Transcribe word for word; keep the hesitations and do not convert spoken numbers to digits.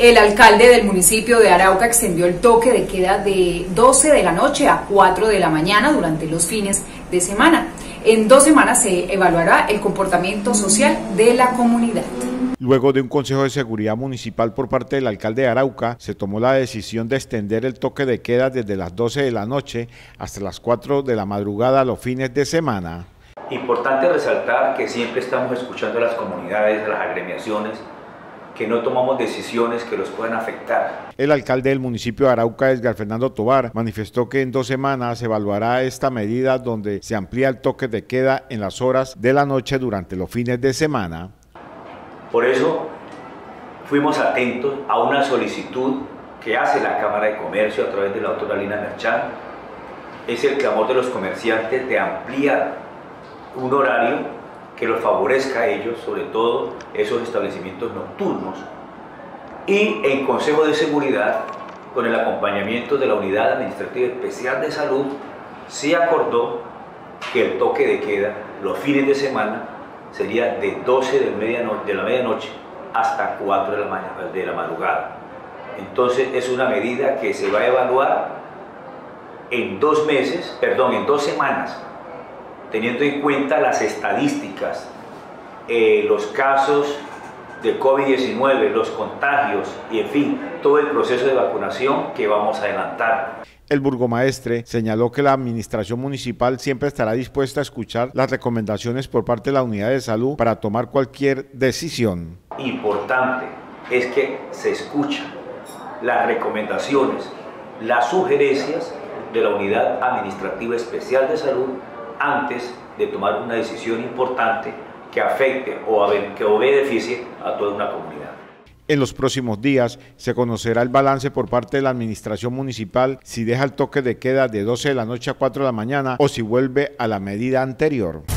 El alcalde del municipio de Arauca extendió el toque de queda de doce de la noche a cuatro de la mañana durante los fines de semana. En dos semanas se evaluará el comportamiento social de la comunidad. Luego de un consejo de seguridad municipal por parte del alcalde de Arauca, se tomó la decisión de extender el toque de queda desde las doce de la noche hasta las cuatro de la madrugada los fines de semana. Importante resaltar que siempre estamos escuchando a las comunidades, a las agremiaciones, que no tomamos decisiones que los puedan afectar. El alcalde del municipio de Arauca, Edgar Fernando Tovar, manifestó que en dos semanas se evaluará esta medida donde se amplía el toque de queda en las horas de la noche durante los fines de semana. Por eso fuimos atentos a una solicitud que hace la Cámara de Comercio a través de la doctora Lina Merchán. Es el clamor de los comerciantes de ampliar un horario que los favorezca a ellos, sobre todo esos establecimientos nocturnos, y en Consejo de Seguridad, con el acompañamiento de la Unidad Administrativa Especial de Salud, se acordó que el toque de queda los fines de semana sería de doce de, mediano, de la medianoche hasta cuatro de la, mañana, de la madrugada. Entonces es una medida que se va a evaluar en dos meses, perdón, en dos semanas, teniendo en cuenta las estadísticas, eh, los casos de COVID diecinueve, los contagios y en fin, todo el proceso de vacunación que vamos a adelantar. El burgomaestre señaló que la administración municipal siempre estará dispuesta a escuchar las recomendaciones por parte de la unidad de salud para tomar cualquier decisión. Importante es que se escuchan las recomendaciones, las sugerencias de la unidad administrativa especial de salud antes de tomar una decisión importante que afecte o que beneficie a toda una comunidad. En los próximos días se conocerá el balance por parte de la administración municipal si deja el toque de queda de doce de la noche a cuatro de la mañana o si vuelve a la medida anterior.